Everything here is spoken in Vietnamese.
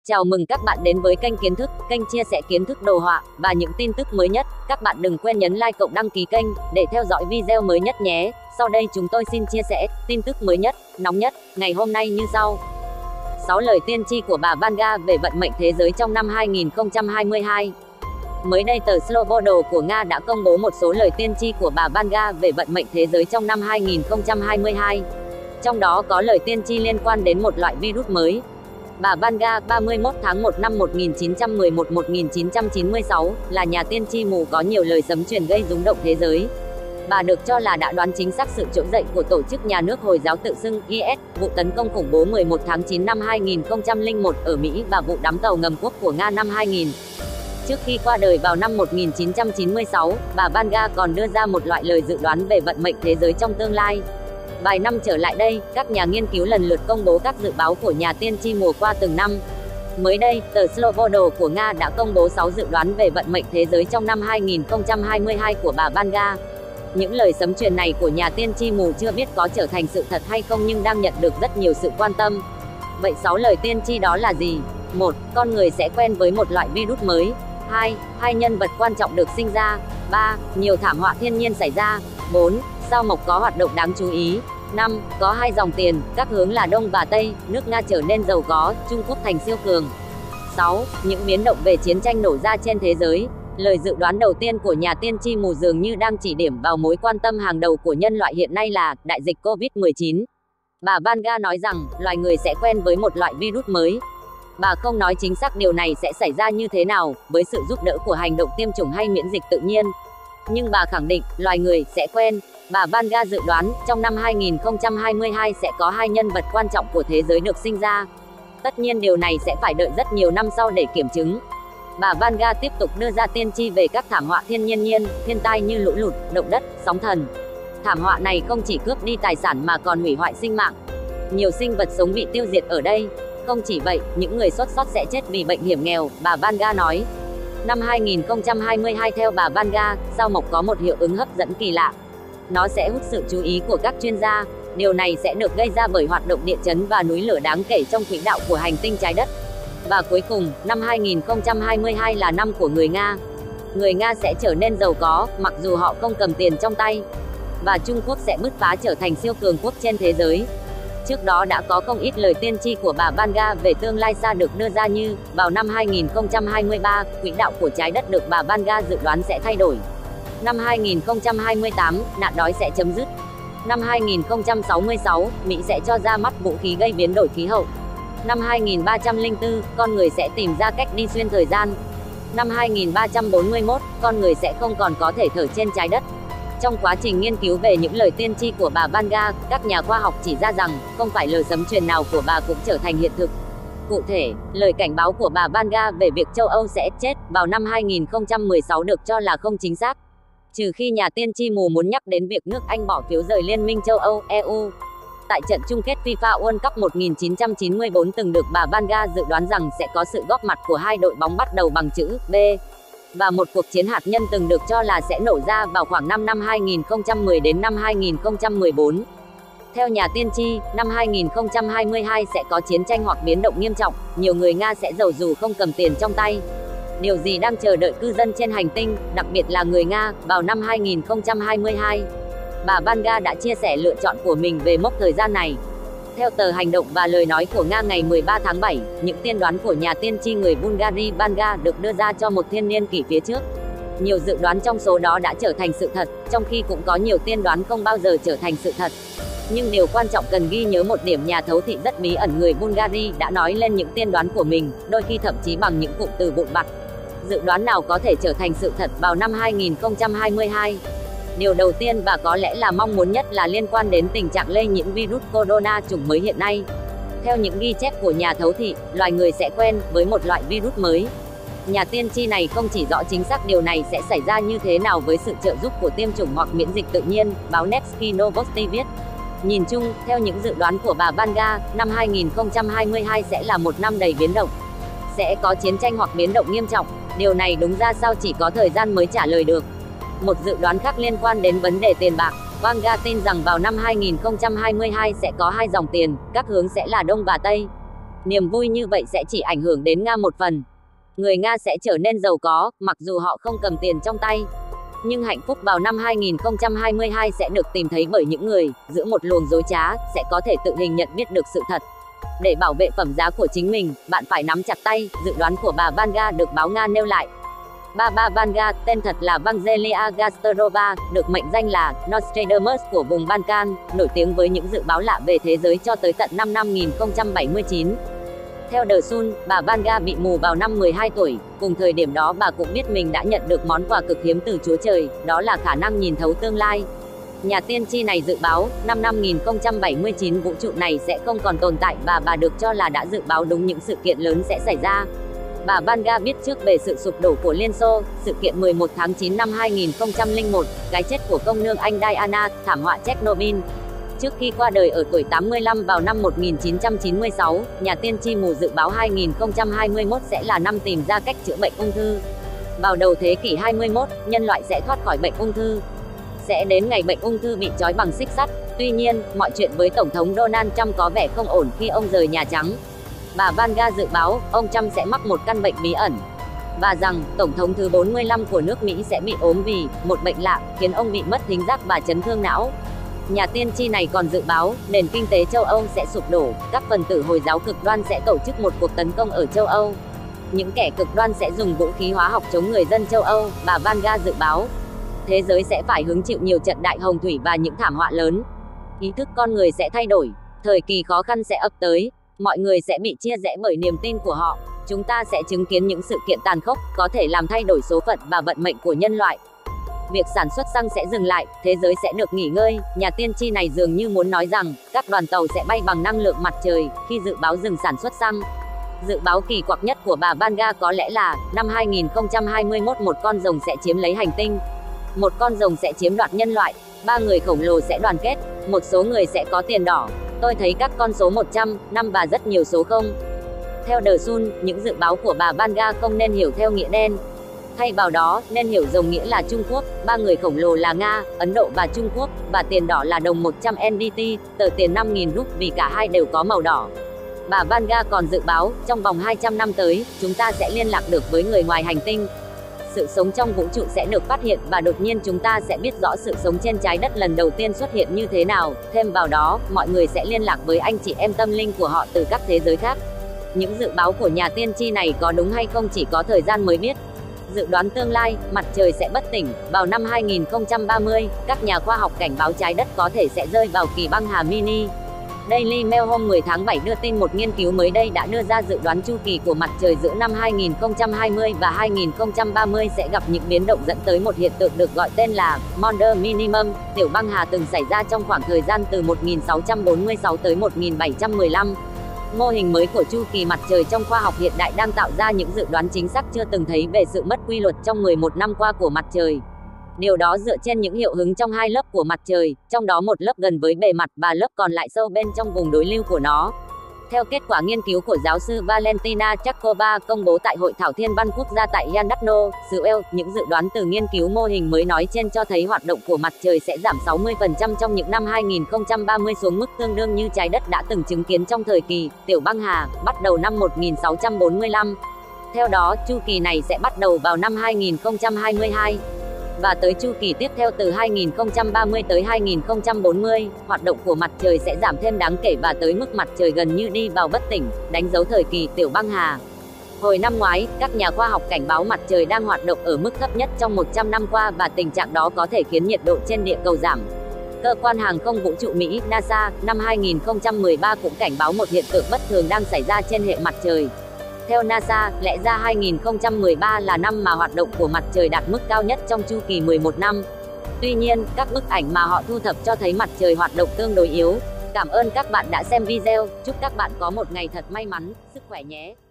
Chào mừng các bạn đến với kênh Kiến Thức, kênh chia sẻ kiến thức đồ họa và những tin tức mới nhất. Các bạn đừng quên nhấn like cộng đăng ký kênh để theo dõi video mới nhất nhé. Sau đây chúng tôi xin chia sẻ tin tức mới nhất, nóng nhất ngày hôm nay như sau. 6 lời tiên tri của bà Vanga về vận mệnh thế giới trong năm 2022. Mới đây tờ Sloboda của Nga đã công bố một số lời tiên tri của bà Vanga về vận mệnh thế giới trong năm 2022. Trong đó có lời tiên tri liên quan đến một loại virus mới. Bà Vanga, 31 tháng 1 năm 1911-1996, là nhà tiên tri mù có nhiều lời sấm truyền gây rúng động thế giới. Bà được cho là đã đoán chính xác sự trỗi dậy của tổ chức nhà nước Hồi giáo tự xưng IS, vụ tấn công khủng bố 11 tháng 9 năm 2001 ở Mỹ và vụ đắm tàu ngầm quốc của Nga năm 2000. Trước khi qua đời vào năm 1996, bà Vanga còn đưa ra một loại lời dự đoán về vận mệnh thế giới trong tương lai. Vài năm trở lại đây, các nhà nghiên cứu lần lượt công bố các dự báo của nhà tiên tri mùa qua từng năm. Mới đây, tờ Sloboda của Nga đã công bố 6 dự đoán về vận mệnh thế giới trong năm 2022 của bà Vanga. Những lời sấm truyền này của nhà tiên tri mù chưa biết có trở thành sự thật hay không nhưng đang nhận được rất nhiều sự quan tâm. Vậy 6 lời tiên tri đó là gì? 1. Con người sẽ quen với một loại virus mới. 2. Hai nhân vật quan trọng được sinh ra. 3. Nhiều thảm họa thiên nhiên xảy ra. 4. Sao Mộc có hoạt động đáng chú ý. 5. Có hai dòng tiền, các hướng là Đông và Tây, nước Nga trở nên giàu có, Trung Quốc thành siêu cường. 6. Những biến động về chiến tranh nổ ra trên thế giới. Lời dự đoán đầu tiên của nhà tiên tri mù dường như đang chỉ điểm vào mối quan tâm hàng đầu của nhân loại hiện nay là đại dịch Covid-19. Bà Vanga nói rằng loài người sẽ quen với một loại virus mới. Bà không nói chính xác điều này sẽ xảy ra như thế nào, với sự giúp đỡ của hành động tiêm chủng hay miễn dịch tự nhiên. Nhưng bà khẳng định loài người sẽ quen. Bà Vanga dự đoán trong năm 2022 sẽ có hai nhân vật quan trọng của thế giới được sinh ra. Tất nhiên điều này sẽ phải đợi rất nhiều năm sau để kiểm chứng. Bà Vanga tiếp tục đưa ra tiên tri về các thảm họa thiên tai như lũ lụt, động đất, sóng thần. Thảm họa này không chỉ cướp đi tài sản mà còn hủy hoại sinh mạng. Nhiều sinh vật sống bị tiêu diệt ở đây. Không chỉ vậy, những người sốt sẽ chết vì bệnh hiểm nghèo, bà Vanga nói. Năm 2022 theo bà Vanga, sao Mộc có một hiệu ứng hấp dẫn kỳ lạ. Nó sẽ hút sự chú ý của các chuyên gia. Điều này sẽ được gây ra bởi hoạt động địa chấn và núi lửa đáng kể trong quỹ đạo của hành tinh trái đất. Và cuối cùng, năm 2022 là năm của người Nga. Người Nga sẽ trở nên giàu có, mặc dù họ không cầm tiền trong tay. Và Trung Quốc sẽ bứt phá trở thành siêu cường quốc trên thế giới. Trước đó đã có không ít lời tiên tri của bà Vanga về tương lai xa được đưa ra như, vào năm 2023, quỹ đạo của trái đất được bà Vanga dự đoán sẽ thay đổi. Năm 2028, nạn đói sẽ chấm dứt. Năm 2066, Mỹ sẽ cho ra mắt vũ khí gây biến đổi khí hậu. Năm 2304, con người sẽ tìm ra cách đi xuyên thời gian. Năm 2341, con người sẽ không còn có thể thở trên trái đất. Trong quá trình nghiên cứu về những lời tiên tri của bà Vanga, các nhà khoa học chỉ ra rằng, không phải lời sấm truyền nào của bà cũng trở thành hiện thực. Cụ thể, lời cảnh báo của bà Vanga về việc châu Âu sẽ chết vào năm 2016 được cho là không chính xác. Trừ khi nhà tiên tri mù muốn nhắc đến việc nước Anh bỏ phiếu rời Liên minh châu Âu, EU. Tại trận chung kết FIFA World Cup 1994 từng được bà Vanga dự đoán rằng sẽ có sự góp mặt của hai đội bóng bắt đầu bằng chữ B. Và một cuộc chiến hạt nhân từng được cho là sẽ nổ ra vào khoảng năm 2010 đến năm 2014. Theo nhà tiên tri, năm 2022 sẽ có chiến tranh hoặc biến động nghiêm trọng, nhiều người Nga sẽ giàu dù không cầm tiền trong tay. Điều gì đang chờ đợi cư dân trên hành tinh, đặc biệt là người Nga, vào năm 2022? Bà Vanga đã chia sẻ lựa chọn của mình về mốc thời gian này. Theo tờ Hành động và Lời nói của Nga ngày 13 tháng 7, những tiên đoán của nhà tiên tri người Bulgaria Vanga được đưa ra cho một thiên niên kỷ phía trước. Nhiều dự đoán trong số đó đã trở thành sự thật, trong khi cũng có nhiều tiên đoán không bao giờ trở thành sự thật. Nhưng điều quan trọng cần ghi nhớ một điểm, nhà thấu thị rất bí ẩn người Bulgaria đã nói lên những tiên đoán của mình, đôi khi thậm chí bằng những cụm từ vụn vặt. Dự đoán nào có thể trở thành sự thật vào năm 2022? Điều đầu tiên và có lẽ là mong muốn nhất là liên quan đến tình trạng lây nhiễm virus corona chủng mới hiện nay. Theo những ghi chép của nhà thấu thị, loài người sẽ quen với một loại virus mới. Nhà tiên tri này không chỉ rõ chính xác điều này sẽ xảy ra như thế nào với sự trợ giúp của tiêm chủng hoặc miễn dịch tự nhiên, báo Nevsky Novosti viết. Nhìn chung, theo những dự đoán của bà Vanga, năm 2022 sẽ là một năm đầy biến động. Sẽ có chiến tranh hoặc biến động nghiêm trọng. Điều này đúng ra sao chỉ có thời gian mới trả lời được. Một dự đoán khác liên quan đến vấn đề tiền bạc, Vanga tin rằng vào năm 2022 sẽ có hai dòng tiền, các hướng sẽ là Đông và Tây. Niềm vui như vậy sẽ chỉ ảnh hưởng đến Nga một phần. Người Nga sẽ trở nên giàu có, mặc dù họ không cầm tiền trong tay. Nhưng hạnh phúc vào năm 2022 sẽ được tìm thấy bởi những người, giữa một luồng dối trá, sẽ có thể tự hình nhận biết được sự thật. Để bảo vệ phẩm giá của chính mình, bạn phải nắm chặt tay, dự đoán của bà Vanga được báo Nga nêu lại. Bà Vanga, tên thật là Vangelia Gasterova, được mệnh danh là Nostradamus của vùng Balkan, nổi tiếng với những dự báo lạ về thế giới cho tới tận năm 1079. Theo The Sun, bà Vanga bị mù vào năm 12 tuổi, cùng thời điểm đó bà cũng biết mình đã nhận được món quà cực hiếm từ Chúa Trời, đó là khả năng nhìn thấu tương lai. Nhà tiên tri này dự báo, năm 1079 vũ trụ này sẽ không còn tồn tại và bà được cho là đã dự báo đúng những sự kiện lớn sẽ xảy ra. Bà Vanga biết trước về sự sụp đổ của Liên Xô, sự kiện 11 tháng 9 năm 2001, cái chết của công nương Anh Diana, thảm họa Chernobyl. Trước khi qua đời ở tuổi 85 vào năm 1996, nhà tiên tri mù dự báo 2021 sẽ là năm tìm ra cách chữa bệnh ung thư. Vào đầu thế kỷ 21, nhân loại sẽ thoát khỏi bệnh ung thư. Sẽ đến ngày bệnh ung thư bị trói bằng xích sắt. Tuy nhiên, mọi chuyện với Tổng thống Donald Trump có vẻ không ổn khi ông rời Nhà Trắng. Bà Vanga dự báo, ông Trump sẽ mắc một căn bệnh bí ẩn. Và rằng, Tổng thống thứ 45 của nước Mỹ sẽ bị ốm vì một bệnh lạ, khiến ông bị mất thính giác và chấn thương não. Nhà tiên tri này còn dự báo, nền kinh tế châu Âu sẽ sụp đổ, các phần tử Hồi giáo cực đoan sẽ tổ chức một cuộc tấn công ở châu Âu. Những kẻ cực đoan sẽ dùng vũ khí hóa học chống người dân châu Âu, bà Vanga dự báo. Thế giới sẽ phải hứng chịu nhiều trận đại hồng thủy và những thảm họa lớn. Ý thức con người sẽ thay đổi, thời kỳ khó khăn sẽ ập tới, mọi người sẽ bị chia rẽ bởi niềm tin của họ. Chúng ta sẽ chứng kiến những sự kiện tàn khốc, có thể làm thay đổi số phận và vận mệnh của nhân loại. Việc sản xuất xăng sẽ dừng lại, thế giới sẽ được nghỉ ngơi. Nhà tiên tri này dường như muốn nói rằng, các đoàn tàu sẽ bay bằng năng lượng mặt trời, khi dự báo dừng sản xuất xăng. Dự báo kỳ quặc nhất của bà Vanga có lẽ là, năm 2021 một con rồng sẽ chiếm lấy hành tinh. Một con rồng sẽ chiếm đoạt nhân loại, 3 người khổng lồ sẽ đoàn kết, một số người sẽ có tiền đỏ. Tôi thấy các con số 100, 5 và rất nhiều số không. Theo The Sun, những dự báo của bà Vanga không nên hiểu theo nghĩa đen. Thay vào đó, nên hiểu rồng nghĩa là Trung Quốc, 3 người khổng lồ là Nga, Ấn Độ và Trung Quốc, và tiền đỏ là đồng 100 NDT, tờ tiền 5.000 rúp vì cả hai đều có màu đỏ. Bà Vanga còn dự báo, trong vòng 200 năm tới, chúng ta sẽ liên lạc được với người ngoài hành tinh. Sự sống trong vũ trụ sẽ được phát hiện và đột nhiên chúng ta sẽ biết rõ sự sống trên trái đất lần đầu tiên xuất hiện như thế nào. Thêm vào đó, mọi người sẽ liên lạc với anh chị em tâm linh của họ từ các thế giới khác. Những dự báo của nhà tiên tri này có đúng hay không chỉ có thời gian mới biết. Dự đoán tương lai, mặt trời sẽ bất tỉnh. Vào năm 2030, các nhà khoa học cảnh báo trái đất có thể sẽ rơi vào kỳ băng hà mini. Daily Mail hôm 10 tháng 7 đưa tin một nghiên cứu mới đây đã đưa ra dự đoán chu kỳ của mặt trời giữa năm 2020 và 2030 sẽ gặp những biến động dẫn tới một hiện tượng được gọi tên là Maunder Minimum, tiểu băng hà từng xảy ra trong khoảng thời gian từ 1646 tới 1715. Mô hình mới của chu kỳ mặt trời trong khoa học hiện đại đang tạo ra những dự đoán chính xác chưa từng thấy về sự mất quy luật trong 11 năm qua của mặt trời. Điều đó dựa trên những hiệu ứng trong hai lớp của mặt trời, trong đó một lớp gần với bề mặt và lớp còn lại sâu bên trong vùng đối lưu của nó. Theo kết quả nghiên cứu của giáo sư Valentina Chakova công bố tại Hội thảo Thiên văn Quốc gia tại Llandudno, xứ Wales, những dự đoán từ nghiên cứu mô hình mới nói trên cho thấy hoạt động của mặt trời sẽ giảm 60% trong những năm 2030 xuống mức tương đương như trái đất đã từng chứng kiến trong thời kỳ tiểu băng hà, bắt đầu năm 1645. Theo đó, chu kỳ này sẽ bắt đầu vào năm 2022. Và tới chu kỳ tiếp theo từ 2030 tới 2040, hoạt động của mặt trời sẽ giảm thêm đáng kể và tới mức mặt trời gần như đi vào bất tỉnh, đánh dấu thời kỳ tiểu băng hà. Hồi năm ngoái, các nhà khoa học cảnh báo mặt trời đang hoạt động ở mức thấp nhất trong 100 năm qua và tình trạng đó có thể khiến nhiệt độ trên địa cầu giảm. Cơ quan hàng không vũ trụ Mỹ NASA năm 2013 cũng cảnh báo một hiện tượng bất thường đang xảy ra trên hệ mặt trời. Theo NASA, lẽ ra 2013 là năm mà hoạt động của mặt trời đạt mức cao nhất trong chu kỳ 11 năm. Tuy nhiên, các bức ảnh mà họ thu thập cho thấy mặt trời hoạt động tương đối yếu. Cảm ơn các bạn đã xem video, chúc các bạn có một ngày thật may mắn, sức khỏe nhé.